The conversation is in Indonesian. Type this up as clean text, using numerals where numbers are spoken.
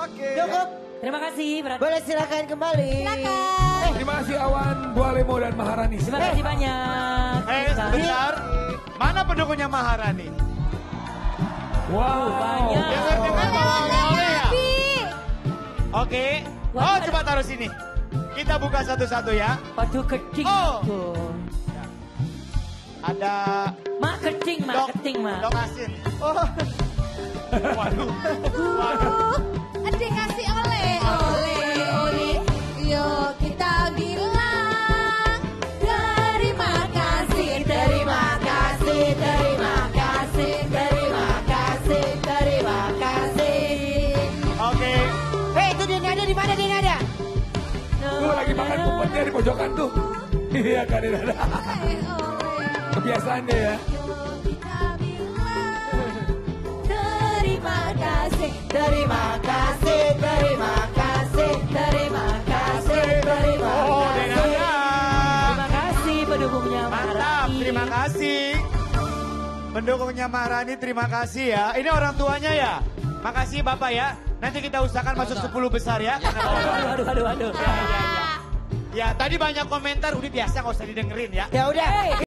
Oke. Cukup. Terima kasih. Boleh silakan kembali. Silakan. Terima kasih Awan, Bualemo dan Maharani. Terima kasih banyak. Sebentar. Mana pendukungnya Maharani? Wow. Banyak. Dengar bawa oleh-oleh ya? Oke. Wah, Oh, coba taruh sini. Kita buka satu-satu ya. Waduh keting. Oh. Tuh. Ada Mak keting, mak keting, mak. dok asin. Oh. Waduh. Waduh. Adik ngasih oleh. Yuk kita bilang terima kasih, terima kasih, terima kasih, terima kasih, terima kasih. Oke. Hei, itu dia ada di mana dia ada? Tuh lagi makan kumpetnya di pojokan tuh. Iya kan dia ada. Kebiasaan dia ya. Yuk kita bilang terima kasih, Terima kasih, terima kasih, terima kasih, terima Oh, kasih. Denada. Terima kasih pendukungnya Mantap, Maharani. terima kasih. Pendukungnya Maharani, terima kasih ya. Ini orang tuanya ya? Makasih Bapak ya. Nanti kita usahakan masuk 10 besar ya. Aduh. Ya, tadi banyak komentar, udah biasa nggak usah didengerin ya. Ya udah.